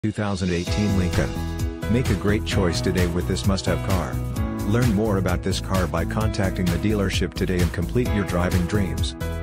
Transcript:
2018 Lincoln. Make a great choice today with this must-have car. Learn more about this car by contacting the dealership today and complete your driving dreams.